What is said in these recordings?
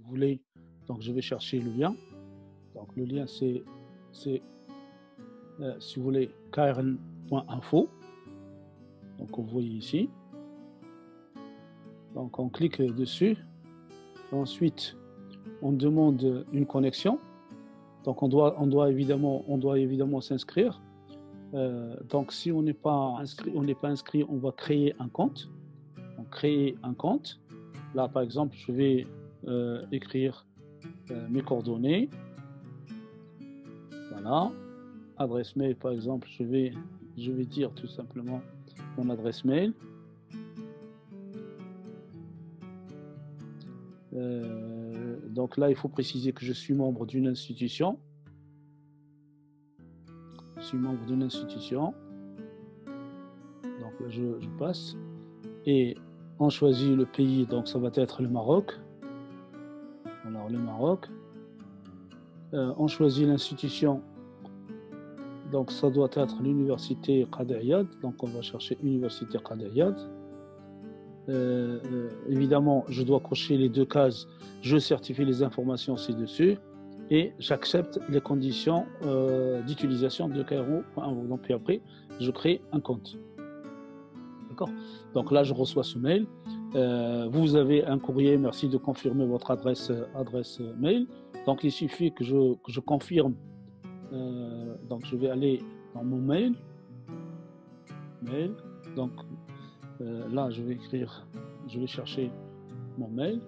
voulez, donc je vais chercher le lien. Donc le lien c'est si vous voulez krn.info. Donc vous voyez ici. Donc on clique dessus. Ensuite on demande une connexion. Donc on doit évidemment s'inscrire. Donc si on n'est pas inscrit, on va créer un compte. Donc créer un compte. Là par exemple je vais écrire mes coordonnées. Voilà. Adresse mail par exemple, je vais dire tout simplement mon adresse mail. Donc là il faut préciser que je suis membre d'une institution. Je suis membre d'une institution. Donc là je passe. Et on choisit le pays, donc ça va être le Maroc. Alors le Maroc. On choisit l'institution. Donc ça doit être l'université Qadi Iyad. Donc on va chercher université Qadi Iyad. Évidemment, je dois cocher les deux cases. Je certifie les informations ci-dessus et j'accepte les conditions d'utilisation de Cairo.info. Donc puis après, je crée un compte. D'accord. Donc là, je reçois ce mail. Vous avez un courrier. Merci de confirmer votre adresse mail. Donc il suffit que je confirme. Donc je vais aller dans mon mail. Donc là je vais chercher mon mail.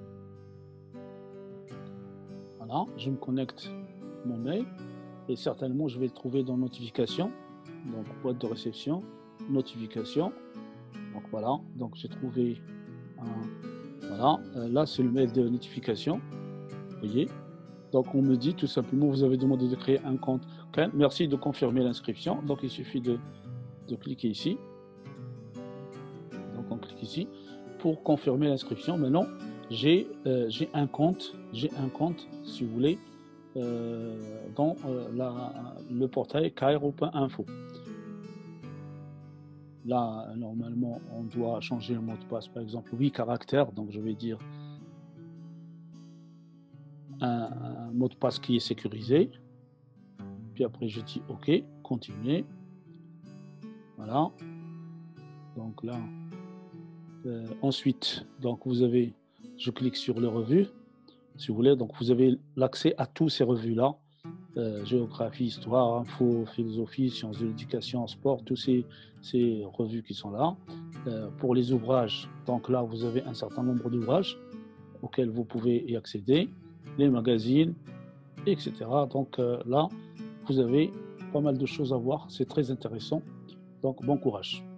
Voilà, je me connecte mon mail et certainement je vais le trouver dans notification. Donc boîte de réception, notification. Donc voilà, donc j'ai trouvé voilà, là c'est le mail de notification. Vous voyez. Donc on me dit tout simplement, vous avez demandé de créer un compte. Okay. Merci de confirmer l'inscription. Donc il suffit de cliquer ici. Donc on clique ici pour confirmer l'inscription. Maintenant j'ai un compte, si vous voulez, dans le portail Cairo.info. Là normalement on doit changer le mot de passe, par exemple 8 caractères. Donc je vais dire un mot de passe qui est sécurisé. Puis après je dis OK, continuer. Voilà. Donc là, ensuite, donc je clique sur les revues, si vous voulez. Donc vous avez l'accès à tous ces revues-là. Géographie, histoire, info, philosophie, sciences de l'éducation, sport, tous ces revues qui sont là. Pour les ouvrages, donc là vous avez un certain nombre d'ouvrages auxquels vous pouvez y accéder. Les magazines, etc. Donc là, vous avez pas mal de choses à voir, c'est très intéressant. Donc bon courage.